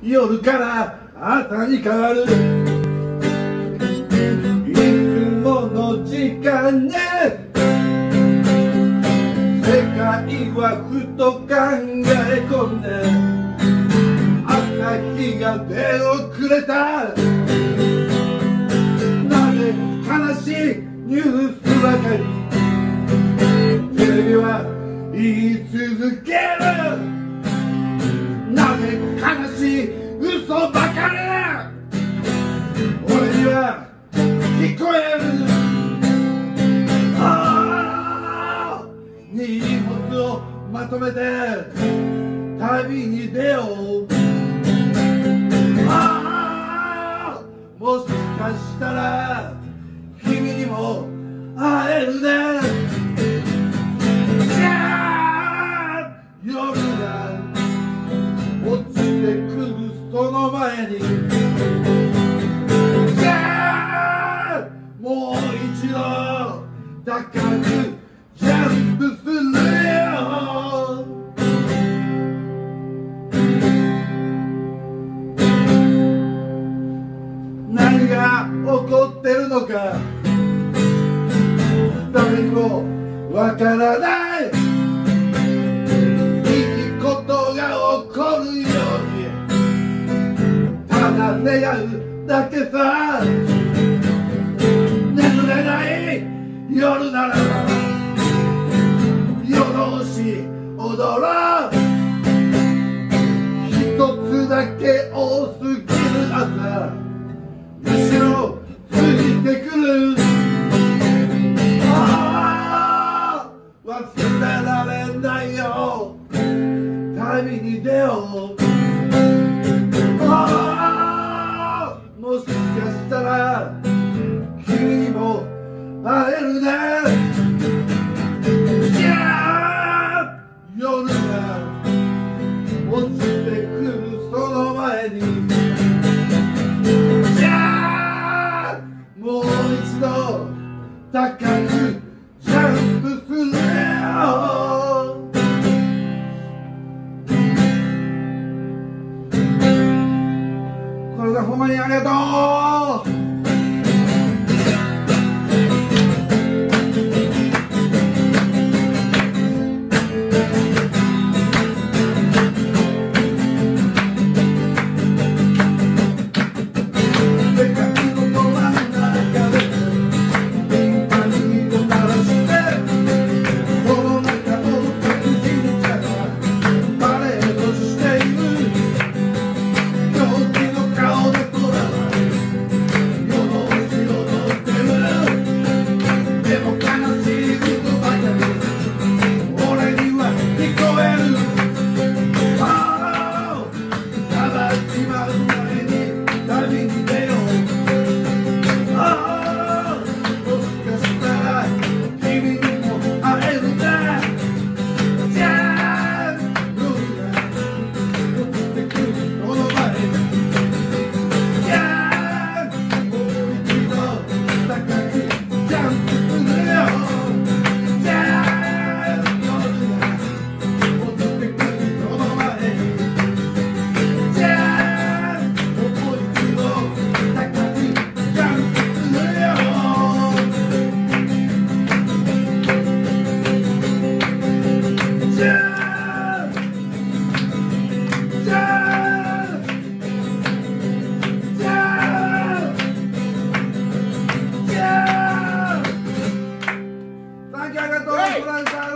夜から朝に変わる。いつもの時間ね、世界はふと考え込んで、朝日が出遅れた。なぜ悲しいニュースばかりテレビは言い続ける。なぜ悲しい嘘ばかり俺には聞こえる。ああ、荷物をまとめて旅に出よう。ああ、もしかしたら君にも会えるね。じゃあ夜が落ちてくるその前に、じゃあもう一度高くジャンプするよ。何が起こってるのか誰にもわからない。いいことが起こるようにただ願うだけさ。眠れない夜なら夜通し踊ろう。一つだけ多すぎる朝後ろついてくる。忘れられないよ旅に出よう。ああ、もしかしたら君にも会えるね。じゃあ夜が落ちてくるその前に、じゃあもう一度高くジャンプするよ。これでほんまにありがとう。ありがとうございました。